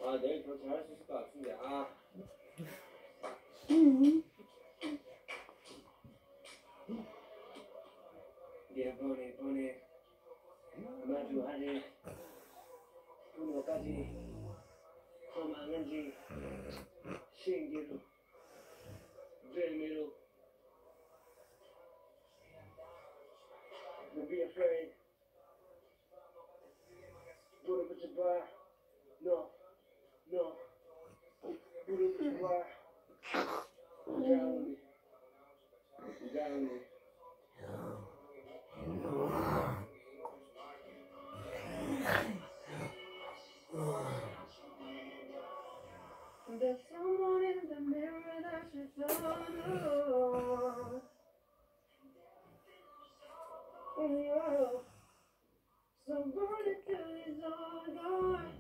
내일 더 잘할 수 있을 것 같은데. 이번에 아마도 아직 부모까지 더 많은지 신기로 재미로 Don't be afraid. 무릎 붙여봐. No. 무릎 붙여봐. down. There's someone in the mirror that you don't know. Oh, somebody till it's all gone.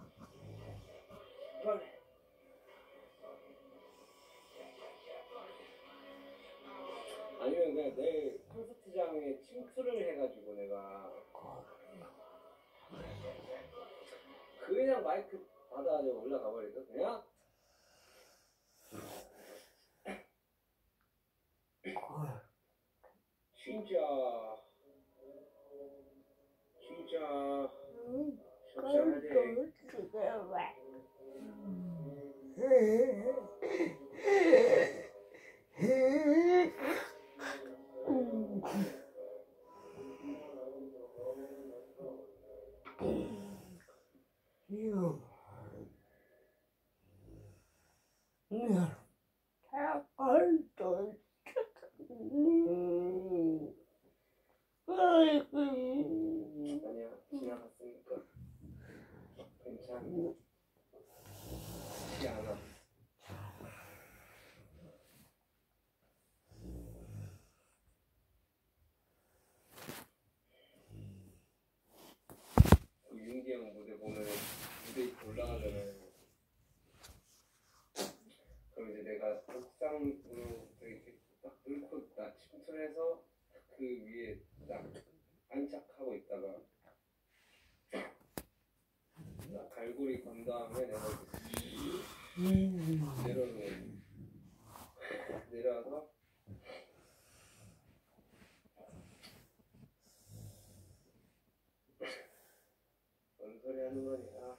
But 아니면 그냥 내일 콘서트장에 침투를 해가지고 내가 그냥 마이크 받아가지고 올라가 버릴까 그냥? 진짜 속상하네. 아니야, 지나갔으니까 괜찮지 않아. 그 윤기 형 무대 보면 무대 입고 올라가잖아요. 그럼 이제 내가 옥상으로 이렇게 딱 뚫고 딱 침투해서 그 위에 딱 안착하고 있다가 딱 갈고리 건 다음에 내가 이렇게 내려와서 뭔 소리 하는 거냐.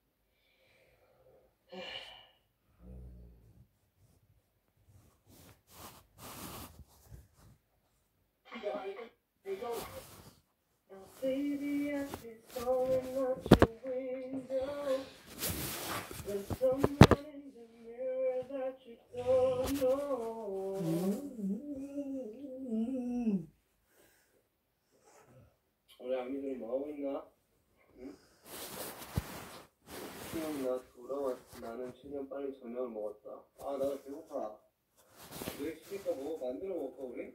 Baby, I see falling out your window. There's someone in the mirror that you don't know. 우리 아미들이 뭐하고 있나? 응? 최년 나 돌아왔어. 나는 최년 빨리 저녁을 먹었다. 나 배고파. 왜 시니까 뭐 만들어 먹을까 우리?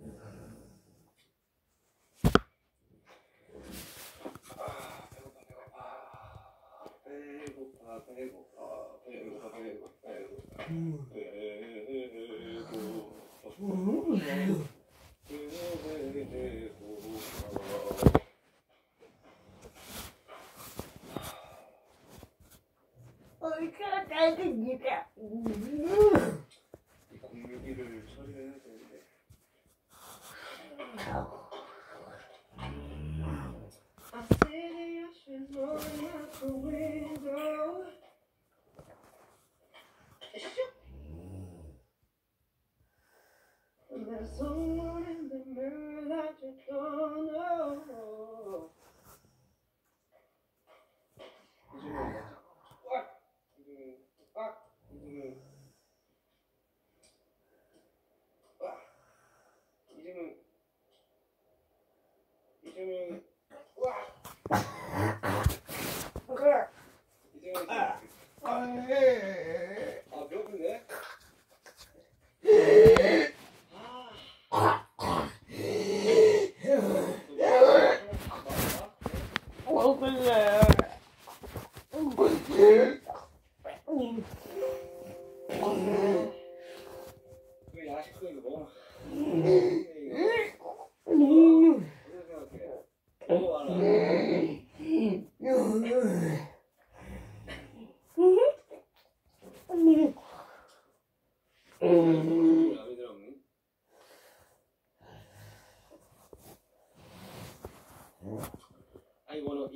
이 공유기를 처리를 해야 되는데. I see the ocean rolling out the window. And there's someone in the mirror that you don't know. 배고픈데? 그 야식도 이거 먹어. 어떻게 생각해? 먹어봐라.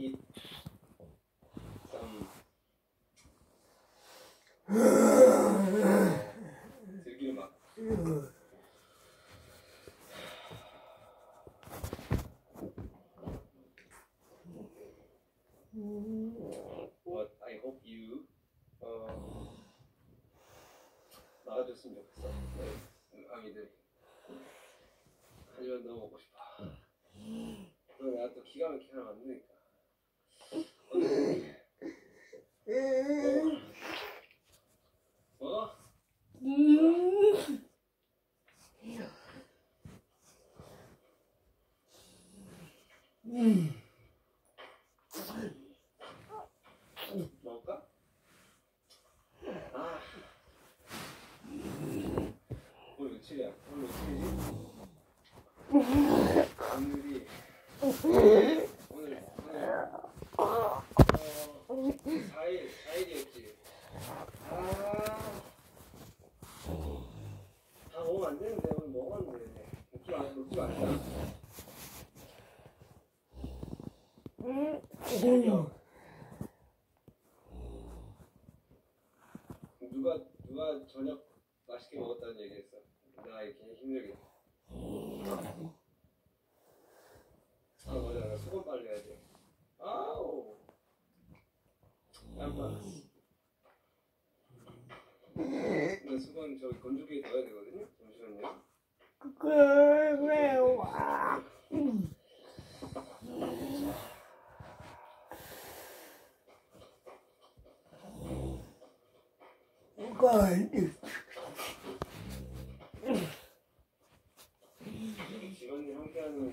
eat some 들기름밥. But I hope you 나아졌으면 좋겠어. 아미들. 하지만 너무 먹고 싶어. 그럼 내가 또 기가 막히게 하나 만드니까. 먹어? 먹을까? 아. 오늘 며칠이야? 오늘 며칠이지? 오늘이 오늘 4일이었지. 다 먹으면 안 되는데 오늘 먹었는데 먹지 말자. 누가 저녁 맛있게 먹었다는 얘기했어. 나 이렇게 힘들게. 아 맞아, 나 수건 빨래야 돼. 아우 깜빡. 나 수건 저기 건조기에 넣어야 되거든요. 잠시만요. 그래요. 직원이 함께하는